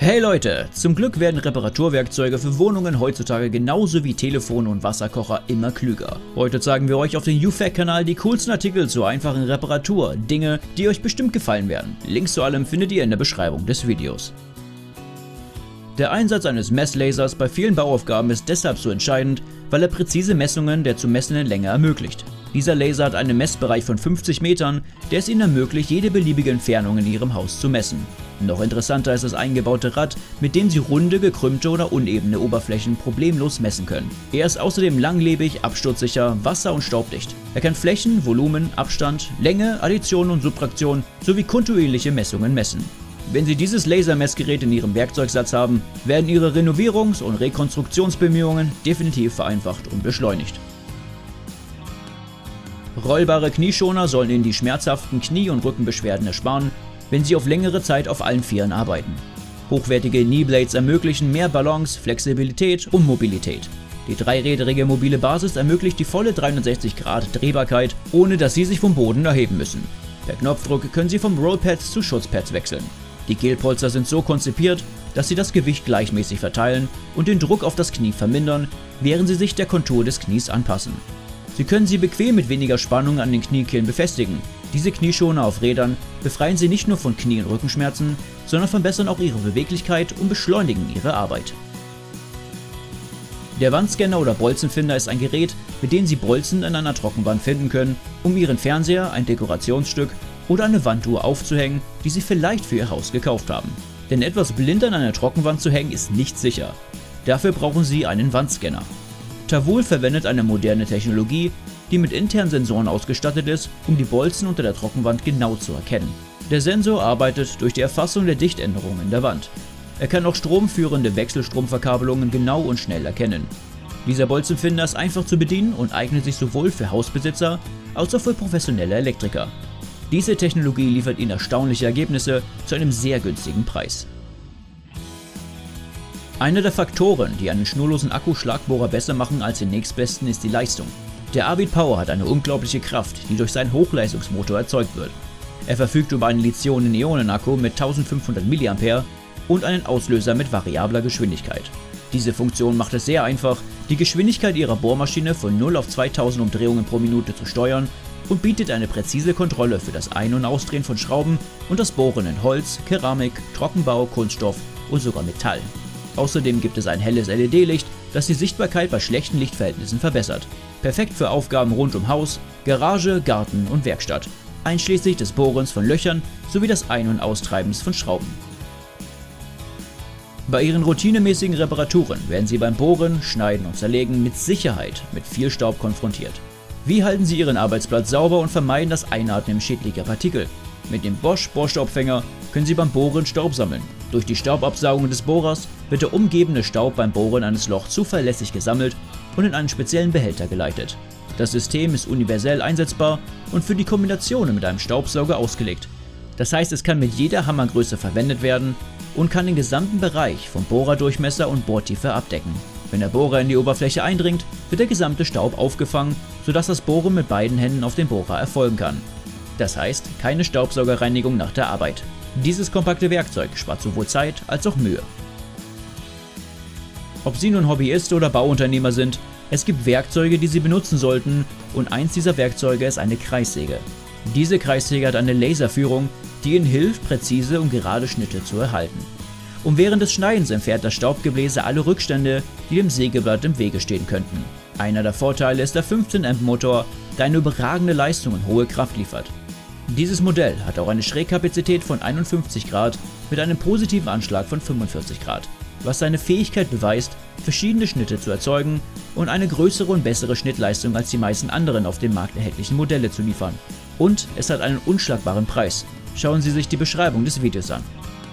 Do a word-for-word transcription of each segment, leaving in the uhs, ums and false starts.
Hey Leute, zum Glück werden Reparaturwerkzeuge für Wohnungen heutzutage genauso wie Telefone und Wasserkocher immer klüger. Heute zeigen wir euch auf dem U F A Q-Kanal die coolsten Artikel zur einfachen Reparatur, Dinge, die euch bestimmt gefallen werden. Links zu allem findet ihr in der Beschreibung des Videos. Der Einsatz eines Messlasers bei vielen Bauaufgaben ist deshalb so entscheidend, weil er präzise Messungen der zu messenden Länge ermöglicht. Dieser Laser hat einen Messbereich von fünfzig Metern, der es ihnen ermöglicht, jede beliebige Entfernung in ihrem Haus zu messen. Noch interessanter ist das eingebaute Rad, mit dem sie runde, gekrümmte oder unebene Oberflächen problemlos messen können. Er ist außerdem langlebig, absturzsicher, wasser- und staubdicht. Er kann Flächen, Volumen, Abstand, Länge, Addition und Subtraktion sowie kontinuierliche Messungen messen. Wenn Sie dieses Lasermessgerät in Ihrem Werkzeugsatz haben, werden Ihre Renovierungs- und Rekonstruktionsbemühungen definitiv vereinfacht und beschleunigt. Rollbare Knieschoner sollen Ihnen die schmerzhaften Knie- und Rückenbeschwerden ersparen, wenn Sie auf längere Zeit auf allen Vieren arbeiten. Hochwertige Kneeblades ermöglichen mehr Balance, Flexibilität und Mobilität. Die dreiräderige mobile Basis ermöglicht die volle dreihundertsechzig Grad Drehbarkeit, ohne dass Sie sich vom Boden erheben müssen. Per Knopfdruck können Sie vom Rollpads zu Schutzpads wechseln. Die Gelpolster sind so konzipiert, dass sie das Gewicht gleichmäßig verteilen und den Druck auf das Knie vermindern, während sie sich der Kontur des Knies anpassen. Sie können sie bequem mit weniger Spannung an den Kniekehlen befestigen. Diese Knieschoner auf Rädern befreien sie nicht nur von Knie- und Rückenschmerzen, sondern verbessern auch ihre Beweglichkeit und beschleunigen ihre Arbeit. Der Wandscanner oder Bolzenfinder ist ein Gerät, mit dem Sie Bolzen in einer Trockenwand finden können, um Ihren Fernseher, ein Dekorationsstück oder eine Wanduhr aufzuhängen, die Sie vielleicht für Ihr Haus gekauft haben. Denn etwas blind an einer Trockenwand zu hängen ist nicht sicher. Dafür brauchen Sie einen Wandscanner. Tavul verwendet eine moderne Technologie, die mit internen Sensoren ausgestattet ist, um die Bolzen unter der Trockenwand genau zu erkennen. Der Sensor arbeitet durch die Erfassung der Dichtänderungen in der Wand. Er kann auch stromführende Wechselstromverkabelungen genau und schnell erkennen. Dieser Bolzenfinder ist einfach zu bedienen und eignet sich sowohl für Hausbesitzer als auch für professionelle Elektriker. Diese Technologie liefert Ihnen erstaunliche Ergebnisse zu einem sehr günstigen Preis. Einer der Faktoren, die einen schnurlosen Akku-Schlagbohrer besser machen als den nächstbesten, ist die Leistung. Der Avid Power hat eine unglaubliche Kraft, die durch seinen Hochleistungsmotor erzeugt wird. Er verfügt über einen Lithium-Ionen-Akku mit eintausendfünfhundert Milliampere und einen Auslöser mit variabler Geschwindigkeit. Diese Funktion macht es sehr einfach, die Geschwindigkeit Ihrer Bohrmaschine von null auf zweitausend Umdrehungen pro Minute zu steuern und bietet eine präzise Kontrolle für das Ein- und Ausdrehen von Schrauben und das Bohren in Holz, Keramik, Trockenbau, Kunststoff und sogar Metall. Außerdem gibt es ein helles L E D-Licht, das die Sichtbarkeit bei schlechten Lichtverhältnissen verbessert. Perfekt für Aufgaben rund um Haus, Garage, Garten und Werkstatt, einschließlich des Bohrens von Löchern sowie des Ein- und Austreibens von Schrauben. Bei Ihren routinemäßigen Reparaturen werden Sie beim Bohren, Schneiden und Zerlegen mit Sicherheit mit viel Staub konfrontiert. Wie halten Sie Ihren Arbeitsplatz sauber und vermeiden das Einatmen schädlicher Partikel? Mit dem Bosch Bohrstaubfänger können Sie beim Bohren Staub sammeln. Durch die Staubabsaugung des Bohrers wird der umgebende Staub beim Bohren eines Lochs zuverlässig gesammelt und in einen speziellen Behälter geleitet. Das System ist universell einsetzbar und für die Kombination mit einem Staubsauger ausgelegt. Das heißt, es kann mit jeder Hammergröße verwendet werden und kann den gesamten Bereich vom Bohrerdurchmesser und Bohrtiefe abdecken. Wenn der Bohrer in die Oberfläche eindringt, wird der gesamte Staub aufgefangen, sodass das Bohren mit beiden Händen auf den Bohrer erfolgen kann. Das heißt, keine Staubsaugerreinigung nach der Arbeit. Dieses kompakte Werkzeug spart sowohl Zeit als auch Mühe. Ob Sie nun Hobbyist oder Bauunternehmer sind, es gibt Werkzeuge, die Sie benutzen sollten, und eins dieser Werkzeuge ist eine Kreissäge. Diese Kreissäge hat eine Laserführung, die Ihnen hilft, präzise und gerade Schnitte zu erhalten. Und während des Schneidens entfernt das Staubgebläse alle Rückstände, die dem Sägeblatt im Wege stehen könnten. Einer der Vorteile ist der fünfzehn Amp Motor, der eine überragende Leistung und hohe Kraft liefert. Dieses Modell hat auch eine Schrägkapazität von einundfünfzig Grad mit einem positiven Anschlag von fünfundvierzig Grad, was seine Fähigkeit beweist, verschiedene Schnitte zu erzeugen und eine größere und bessere Schnittleistung als die meisten anderen auf dem Markt erhältlichen Modelle zu liefern. Und es hat einen unschlagbaren Preis. Schauen Sie sich die Beschreibung des Videos an.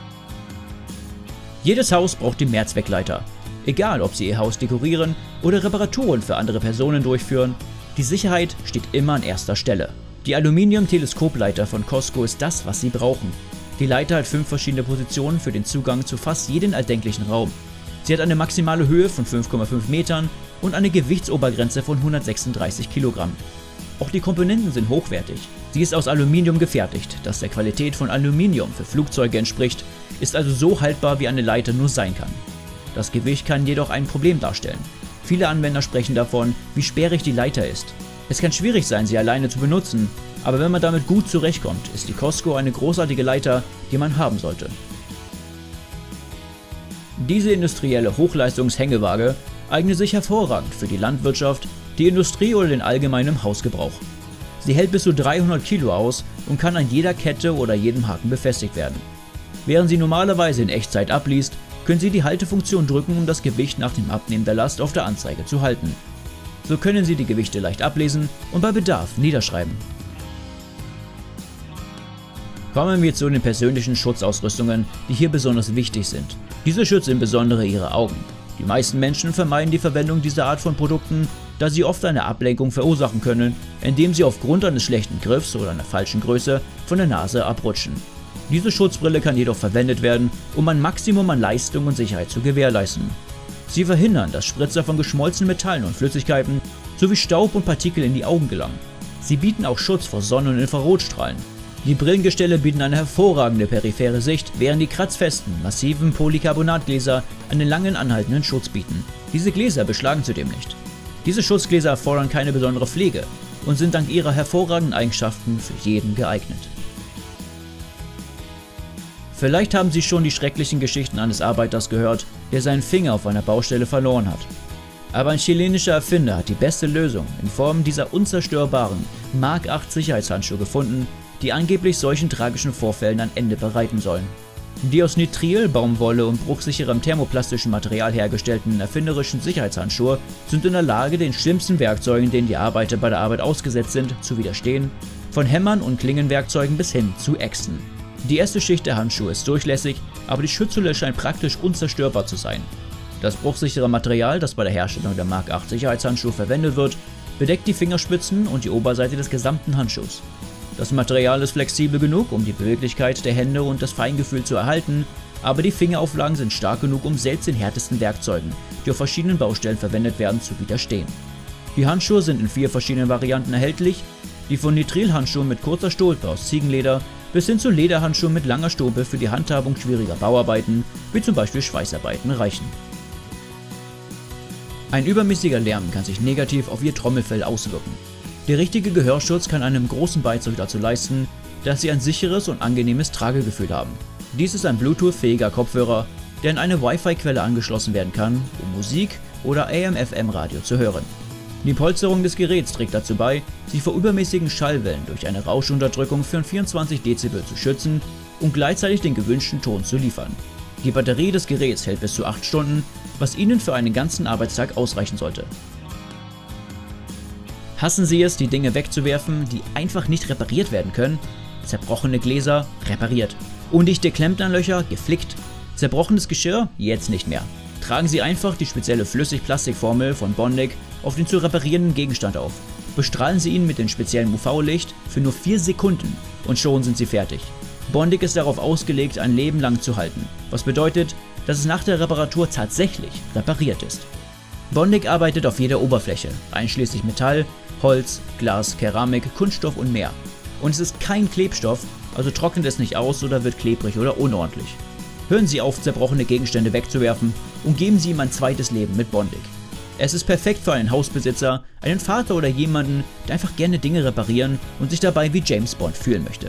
Jedes Haus braucht den Mehrzweckleiter. Egal, ob Sie Ihr Haus dekorieren oder Reparaturen für andere Personen durchführen, die Sicherheit steht immer an erster Stelle. Die Aluminium-Teleskopleiter von Costco ist das, was Sie brauchen. Die Leiter hat fünf verschiedene Positionen für den Zugang zu fast jedem erdenklichen Raum. Sie hat eine maximale Höhe von fünf Komma fünf Metern und eine Gewichtsobergrenze von hundertsechsunddreißig Kilogramm. Auch die Komponenten sind hochwertig. Sie ist aus Aluminium gefertigt, das der Qualität von Aluminium für Flugzeuge entspricht, ist also so haltbar wie eine Leiter nur sein kann. Das Gewicht kann jedoch ein Problem darstellen. Viele Anwender sprechen davon, wie sperrig die Leiter ist. Es kann schwierig sein, sie alleine zu benutzen, aber wenn man damit gut zurechtkommt, ist die Cosco eine großartige Leiter, die man haben sollte. Diese industrielle Hochleistungshängewaage eignet sich hervorragend für die Landwirtschaft, die Industrie oder den allgemeinen Hausgebrauch. Sie hält bis zu dreihundert Kilo aus und kann an jeder Kette oder jedem Haken befestigt werden. Während sie normalerweise in Echtzeit abliest, können Sie die Haltefunktion drücken, um das Gewicht nach dem Abnehmen der Last auf der Anzeige zu halten. So können Sie die Gewichte leicht ablesen und bei Bedarf niederschreiben. Kommen wir zu den persönlichen Schutzausrüstungen, die hier besonders wichtig sind. Diese schützen insbesondere Ihre Augen. Die meisten Menschen vermeiden die Verwendung dieser Art von Produkten, da sie oft eine Ablenkung verursachen können, indem sie aufgrund eines schlechten Griffs oder einer falschen Größe von der Nase abrutschen. Diese Schutzbrille kann jedoch verwendet werden, um ein Maximum an Leistung und Sicherheit zu gewährleisten. Sie verhindern, dass Spritzer von geschmolzenen Metallen und Flüssigkeiten sowie Staub und Partikel in die Augen gelangen. Sie bieten auch Schutz vor Sonnen- und Infrarotstrahlen. Die Brillengestelle bieten eine hervorragende periphere Sicht, während die kratzfesten, massiven Polycarbonatgläser einen langen anhaltenden Schutz bieten. Diese Gläser beschlagen zudem nicht. Diese Schutzgläser erfordern keine besondere Pflege und sind dank ihrer hervorragenden Eigenschaften für jeden geeignet. Vielleicht haben Sie schon die schrecklichen Geschichten eines Arbeiters gehört, der seinen Finger auf einer Baustelle verloren hat. Aber ein chilenischer Erfinder hat die beste Lösung in Form dieser unzerstörbaren Mark acht Sicherheitshandschuhe gefunden, die angeblich solchen tragischen Vorfällen ein Ende bereiten sollen. Die aus Nitril, Baumwolle und bruchsicherem thermoplastischen Material hergestellten erfinderischen Sicherheitshandschuhe sind in der Lage, den schlimmsten Werkzeugen, denen die Arbeiter bei der Arbeit ausgesetzt sind, zu widerstehen, von Hämmern und Klingenwerkzeugen bis hin zu Äxten. Die erste Schicht der Handschuhe ist durchlässig, aber die Schutzhülle scheint praktisch unzerstörbar zu sein. Das bruchsichere Material, das bei der Herstellung der Mark acht Sicherheitshandschuhe verwendet wird, bedeckt die Fingerspitzen und die Oberseite des gesamten Handschuhs. Das Material ist flexibel genug, um die Beweglichkeit der Hände und das Feingefühl zu erhalten, aber die Fingerauflagen sind stark genug, um selbst den härtesten Werkzeugen, die auf verschiedenen Baustellen verwendet werden, zu widerstehen. Die Handschuhe sind in vier verschiedenen Varianten erhältlich, die von Nitrilhandschuhen mit kurzer Stulpe aus Ziegenleder bis hin zu Lederhandschuhen mit langer Stulpe für die Handhabung schwieriger Bauarbeiten, wie zum Beispiel Schweißarbeiten, reichen. Ein übermäßiger Lärm kann sich negativ auf Ihr Trommelfell auswirken. Der richtige Gehörschutz kann einen großen Beitrag dazu leisten, dass Sie ein sicheres und angenehmes Tragegefühl haben. Dies ist ein Bluetooth-fähiger Kopfhörer, der an eine Wi-Fi-Quelle angeschlossen werden kann, um Musik oder A M F M-Radio zu hören. Die Polsterung des Geräts trägt dazu bei, Sie vor übermäßigen Schallwellen durch eine Rauschunterdrückung von vierundzwanzig Dezibel zu schützen und gleichzeitig den gewünschten Ton zu liefern. Die Batterie des Geräts hält bis zu acht Stunden, was Ihnen für einen ganzen Arbeitstag ausreichen sollte. Hassen Sie es, die Dinge wegzuwerfen, die einfach nicht repariert werden können? Zerbrochene Gläser? Repariert. Undichte Klempnerlöcher? Geflickt. Zerbrochenes Geschirr? Jetzt nicht mehr. Tragen Sie einfach die spezielle Flüssig-Plastikformel von Bondic auf den zu reparierenden Gegenstand auf. Bestrahlen Sie ihn mit dem speziellen U V-Licht für nur vier Sekunden und schon sind Sie fertig. Bondic ist darauf ausgelegt, ein Leben lang zu halten, was bedeutet, dass es nach der Reparatur tatsächlich repariert ist. Bondic arbeitet auf jeder Oberfläche, einschließlich Metall, Holz, Glas, Keramik, Kunststoff und mehr. Und es ist kein Klebstoff, also trocknet es nicht aus oder wird klebrig oder unordentlich. Hören Sie auf, zerbrochene Gegenstände wegzuwerfen und geben Sie ihm ein zweites Leben mit Bondic. Es ist perfekt für einen Hausbesitzer, einen Vater oder jemanden, der einfach gerne Dinge reparieren und sich dabei wie James Bond fühlen möchte.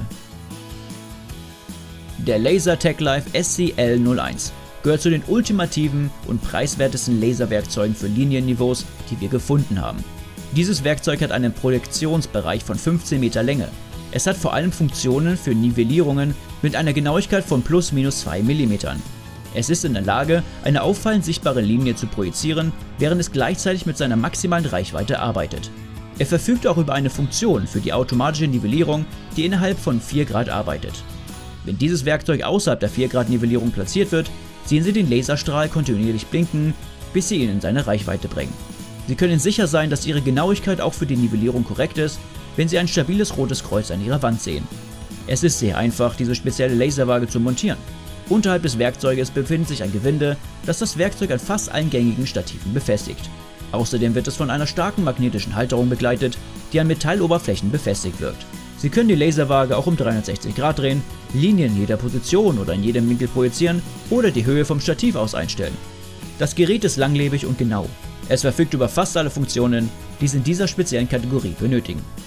Der Laser TechLife S C L null eins gehört zu den ultimativen und preiswertesten Laserwerkzeugen für Linienniveaus, die wir gefunden haben. Dieses Werkzeug hat einen Projektionsbereich von fünfzehn Meter Länge. Es hat vor allem Funktionen für Nivellierungen mit einer Genauigkeit von plus minus zwei Millimeter. Es ist in der Lage, eine auffallend sichtbare Linie zu projizieren, während es gleichzeitig mit seiner maximalen Reichweite arbeitet. Er verfügt auch über eine Funktion für die automatische Nivellierung, die innerhalb von vier Grad arbeitet. Wenn dieses Werkzeug außerhalb der vier Grad Nivellierung platziert wird, sehen Sie den Laserstrahl kontinuierlich blinken, bis Sie ihn in seine Reichweite bringen. Sie können sicher sein, dass Ihre Genauigkeit auch für die Nivellierung korrekt ist, wenn Sie ein stabiles rotes Kreuz an Ihrer Wand sehen. Es ist sehr einfach, diese spezielle Laserwaage zu montieren. Unterhalb des Werkzeuges befindet sich ein Gewinde, das das Werkzeug an fast allen gängigen Stativen befestigt. Außerdem wird es von einer starken magnetischen Halterung begleitet, die an Metalloberflächen befestigt wird. Sie können die Laserwaage auch um dreihundertsechzig Grad drehen, Linien in jeder Position oder in jedem Winkel projizieren oder die Höhe vom Stativ aus einstellen. Das Gerät ist langlebig und genau. Es verfügt über fast alle Funktionen, die Sie in dieser speziellen Kategorie benötigen.